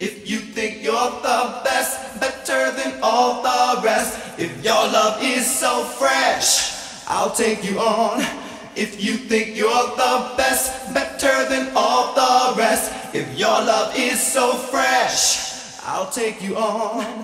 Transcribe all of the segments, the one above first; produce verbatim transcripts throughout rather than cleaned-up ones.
If you think you're the best, better than all the rest, if your love is so fresh, I'll take you on. If you think you're the best, better than all the rest, if your love is so fresh, I'll take you on.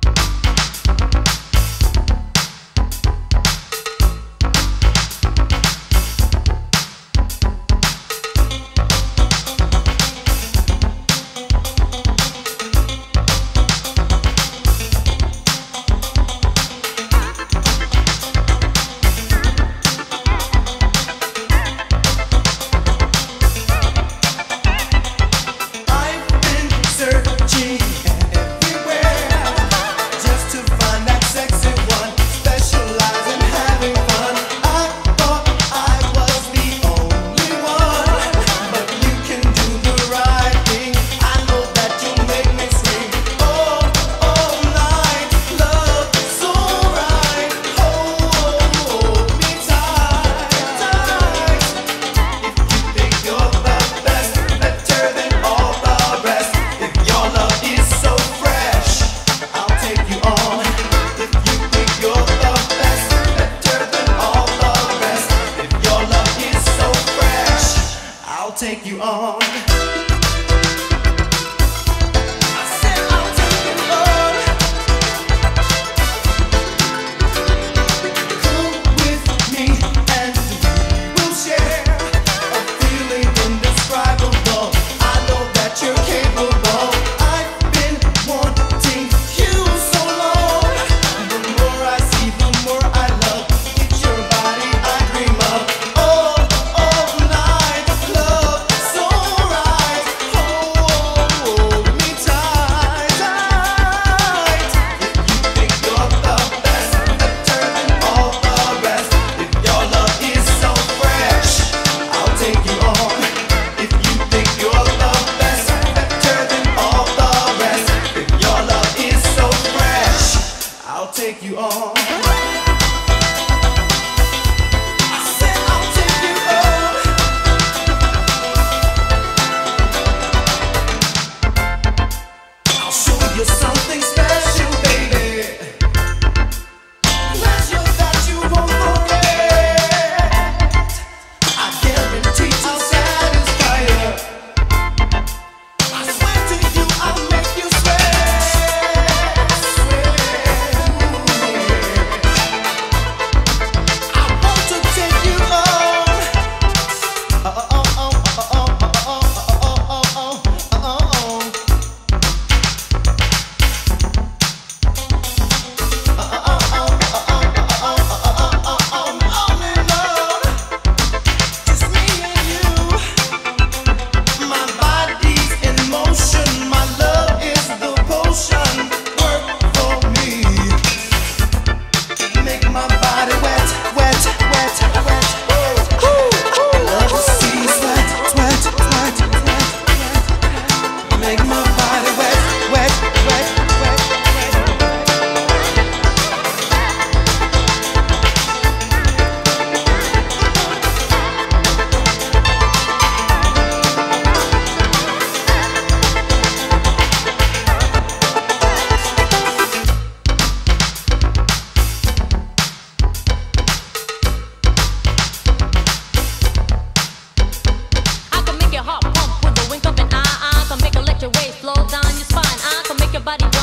Take you on. Take you on. Something special, baby. Pleasure that you won't forget. I guarantee I'll satisfy you. I swear to you, I'll make you sweat. I want to take you on. Oh, oh, oh, oh, oh, oh, oh, oh, oh, oh, oh, oh. Your waist, slow down your spine. I can make your body